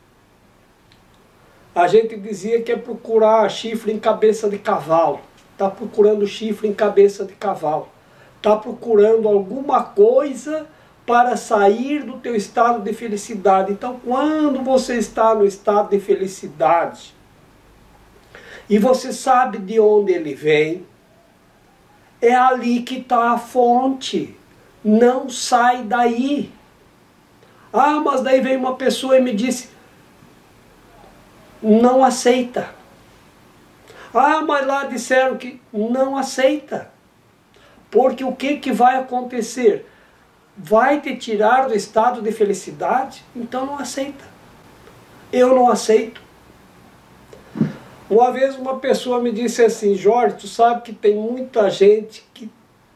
A gente dizia que é procurar chifre em cabeça de cavalo. Está procurando chifre em cabeça de cavalo. Está procurando alguma coisa para sair do teu estado de felicidade. Então, quando você está no estado de felicidade e você sabe de onde ele vem, é ali que está a fonte. Não sai daí. Ah, mas daí veio uma pessoa e me disse, não aceita. Ah, mas lá disseram que não aceita. Porque o que, que vai acontecer? Vai te tirar do estado de felicidade? Então não aceita. Eu não aceito. Uma vez uma pessoa me disse assim, Jorge, tu sabe que tem muita gente que,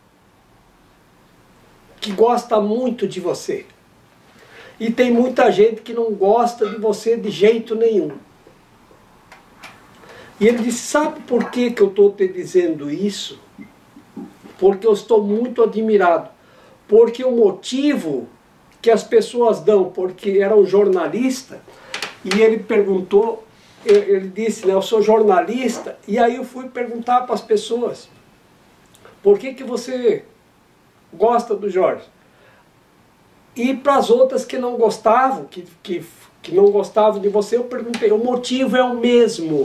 que gosta muito de você. E tem muita gente que não gosta de você de jeito nenhum. E ele disse, sabe por que, que eu estou te dizendo isso? Porque eu estou muito admirado. Porque o motivo que as pessoas dão, porque era um jornalista, e ele perguntou, ele disse, né, eu sou jornalista, e aí eu fui perguntar para as pessoas, por que, que você gosta do Jorge? E para as outras que não gostavam, que, que, que não gostavam de você, eu perguntei, o motivo é o mesmo.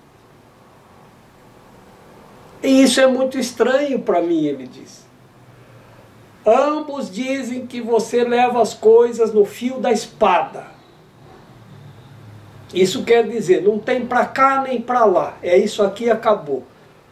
E isso é muito estranho para mim, ele disse. Ambos dizem que você leva as coisas no fio da espada. Isso quer dizer, não tem para cá nem para lá. É isso aqui, acabou.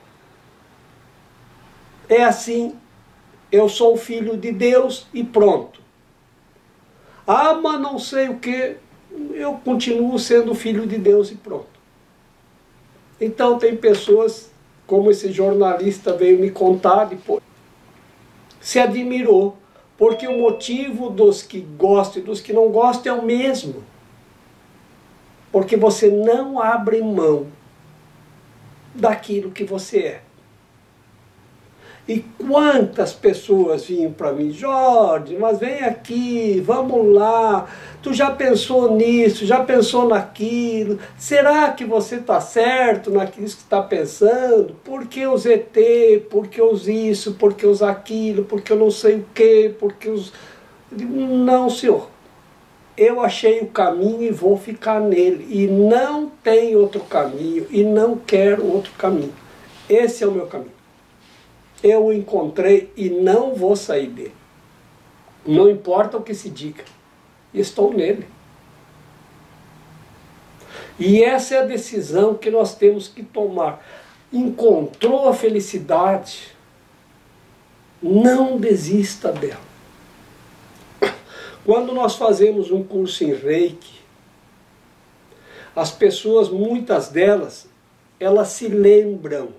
É assim, eu sou filho de Deus e pronto. Ah, mas não sei o que, eu continuo sendo filho de Deus e pronto. Então tem pessoas, como esse jornalista veio me contar depois, se admirou, porque o motivo dos que gostam e dos que não gostam é o mesmo. Porque você não abre mão daquilo que você é. E quantas pessoas vinham para mim, Jorge, mas vem aqui, vamos lá, tu já pensou nisso, já pensou naquilo, será que você está certo naquilo que está pensando? Por que os E T, por que os isso, por que os aquilo, por que eu não sei o que, por que os... Não, senhor, eu achei o caminho e vou ficar nele, e não tem outro caminho, e não quero outro caminho. Esse é o meu caminho. Eu o encontrei e não vou sair dele. Não importa o que se diga. Estou nele. E essa é a decisão que nós temos que tomar. Encontrou a felicidade? Não desista dela. Quando nós fazemos um curso em Reiki, as pessoas, muitas delas, elas se lembram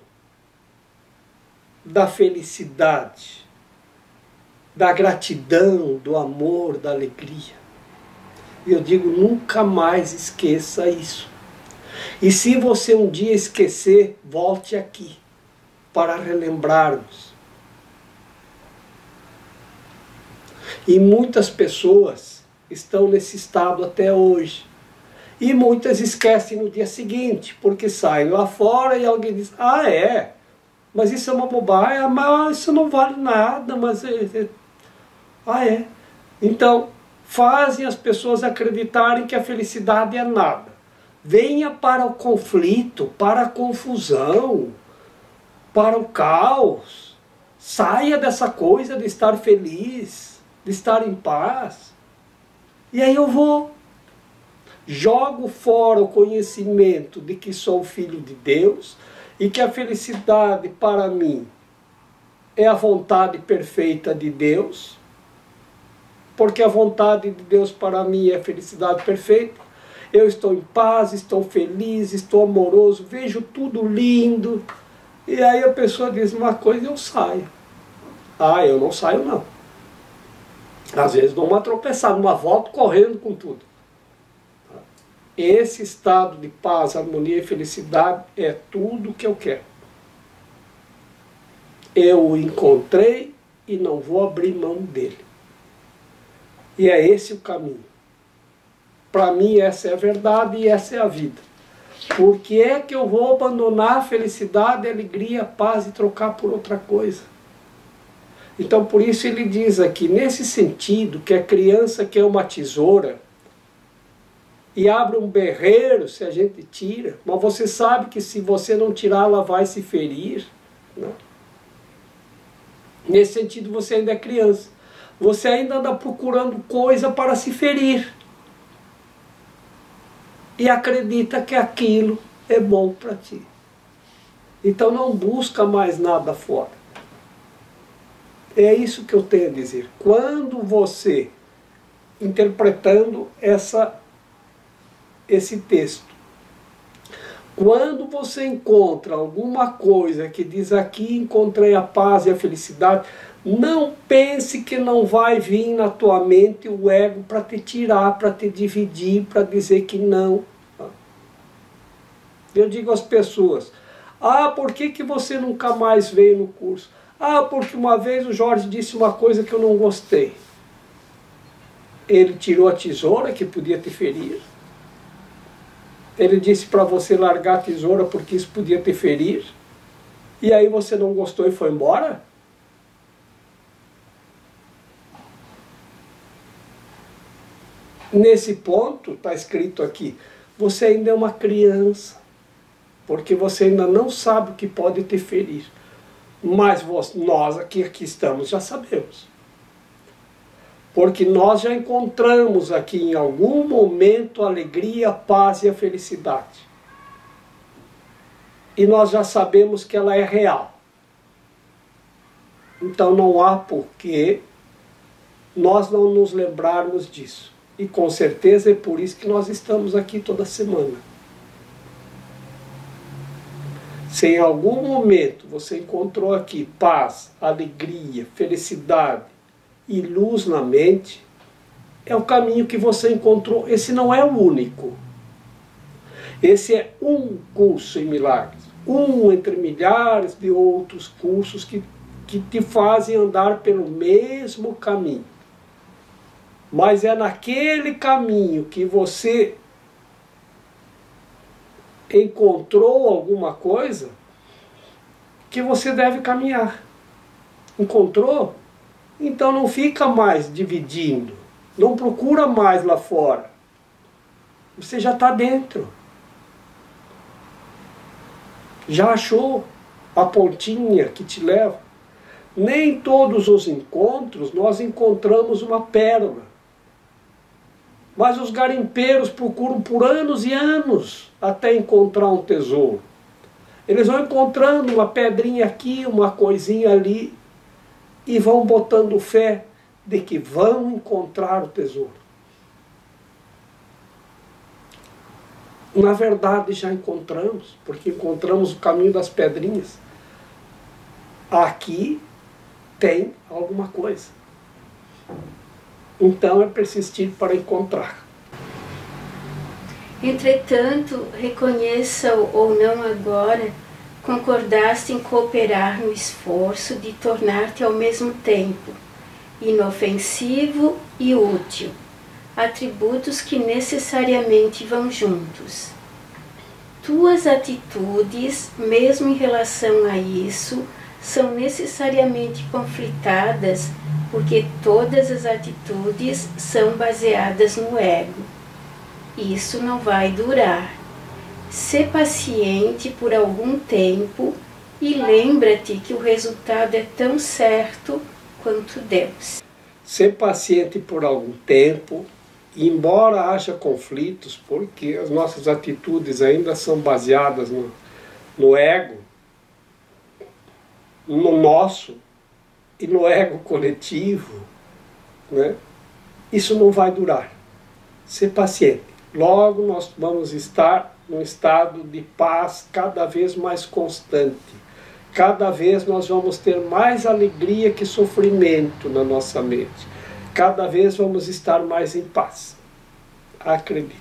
da felicidade, da gratidão, do amor, da alegria. E eu digo, nunca mais esqueça isso. E se você um dia esquecer, volte aqui. para relembrarmos. E muitas pessoas estão nesse estado até hoje. E muitas esquecem no dia seguinte, porque saem lá fora e alguém diz, ah é, mas isso é uma bobagem, ah, mas isso não vale nada, mas é, é. Ah é. Então, fazem as pessoas acreditarem que a felicidade é nada. Venha para o conflito, para a confusão, para o caos. Saia dessa coisa de estar feliz, de estar em paz. E aí eu vou. Jogo fora o conhecimento de que sou filho de Deus e que a felicidade para mim é a vontade perfeita de Deus, porque a vontade de Deus para mim é a felicidade perfeita. Eu estou em paz, estou feliz, estou amoroso, vejo tudo lindo. E aí a pessoa diz uma coisa e eu saio. Ah, eu não saio não. Às vezes dou uma tropeçada, uma volta correndo com tudo. Esse estado de paz, harmonia e felicidade é tudo que eu quero. Eu o encontrei e não vou abrir mão dele. E é esse o caminho. Para mim essa é a verdade e essa é a vida. Por que é que eu vou abandonar a felicidade, a alegria, a paz e trocar por outra coisa? Então por isso ele diz aqui, nesse sentido, que a criança quer uma tesoura e abre um berreiro se a gente tira, mas você sabe que se você não tirar ela vai se ferir. Não? Nesse sentido você ainda é criança. Você ainda anda procurando coisa para se ferir. E acredita que aquilo é bom para ti. Então não busca mais nada fora. É isso que eu tenho a dizer. Quando você, interpretando essa esse texto, quando você encontra alguma coisa que diz aqui encontrei a paz e a felicidade, não pense que não vai vir na tua mente o ego para te tirar, para te dividir, para dizer que não. Eu digo às pessoas, ah, por que, que você nunca mais veio no curso? Ah, porque uma vez o Jorge disse uma coisa que eu não gostei. Ele tirou a tesoura que podia te ferir. Ele disse para você largar a tesoura porque isso podia te ferir. E aí você não gostou e foi embora? Nesse ponto, está escrito aqui, você ainda é uma criança. Porque você ainda não sabe o que pode te ferir. Mas nós aqui, aqui estamos já sabemos. Porque nós já encontramos aqui em algum momento a alegria, a paz e a felicidade. E nós já sabemos que ela é real. Então não há porquê nós não nos lembrarmos disso. E com certeza é por isso que nós estamos aqui toda semana. Se em algum momento você encontrou aqui paz, alegria, felicidade e luz na mente, é o caminho que você encontrou. Esse não é o único. Esse é um curso em milagres. Um entre milhares de outros cursos que, que te fazem andar pelo mesmo caminho. Mas é naquele caminho que você encontrou alguma coisa que você deve caminhar. Encontrou? Então não fica mais dividindo. Não procura mais lá fora. Você já está dentro. Já achou a pontinha que te leva. Nem todos os encontros nós encontramos uma pérola. Mas os garimpeiros procuram por anos e anos até encontrar um tesouro. Eles vão encontrando uma pedrinha aqui, uma coisinha ali, e vão botando fé de que vão encontrar o tesouro. Na verdade já encontramos, porque encontramos o caminho das pedrinhas. Aqui tem alguma coisa. Então é persistir para encontrar. Entretanto, reconheça ou não agora concordaste em cooperar no esforço de tornar-te ao mesmo tempo inofensivo e útil, atributos que necessariamente vão juntos. Tuas atitudes, mesmo em relação a isso, são necessariamente conflitadas, porque todas as atitudes são baseadas no ego. Isso não vai durar. Sê paciente por algum tempo e lembra-te que o resultado é tão certo quanto Deus. Ser paciente por algum tempo, embora haja conflitos, porque as nossas atitudes ainda são baseadas no, no ego, no nosso e no ego coletivo, né? Isso não vai durar. Ser paciente. Logo nós vamos estar num estado de paz cada vez mais constante. Cada vez nós vamos ter mais alegria que sofrimento na nossa mente. Cada vez vamos estar mais em paz. Acredite.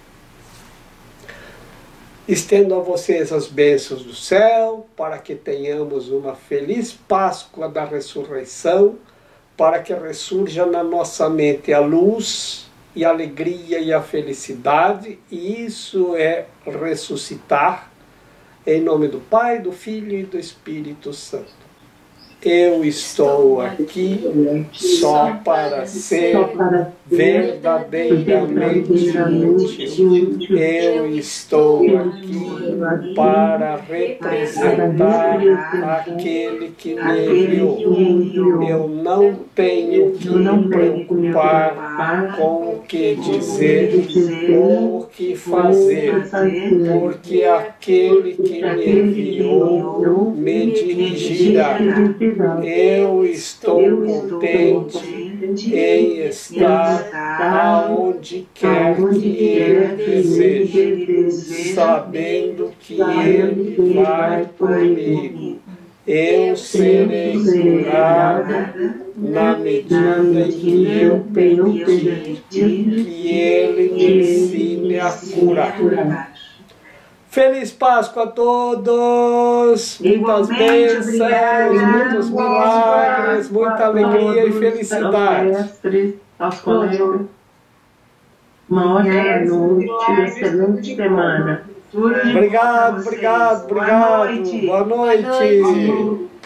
Estendo a vocês as bênçãos do céu, para que tenhamos uma feliz Páscoa da ressurreição, para que ressurja na nossa mente a luz e a alegria e a felicidade, e isso é ressuscitar, em nome do Pai, do Filho e do Espírito Santo. Eu estou aqui só para ser verdadeiramente útil. Eu estou aqui para representar aquele que me enviou. Eu não tenho que me preocupar com o que dizer ou o que fazer, porque aquele que me enviou me dirigirá. Eu estou contente em estar aonde quer que Ele deseje, sabendo que Ele vai comigo. Eu serei curado na medida em que eu permitir que Ele me ensine a curar. Feliz Páscoa a todos! Muitas bênçãos, muitos milagres, muita alegria e felicidade. Aos colegas, uma ótima noite, excelente semana. Obrigado, obrigado, obrigado. Boa noite.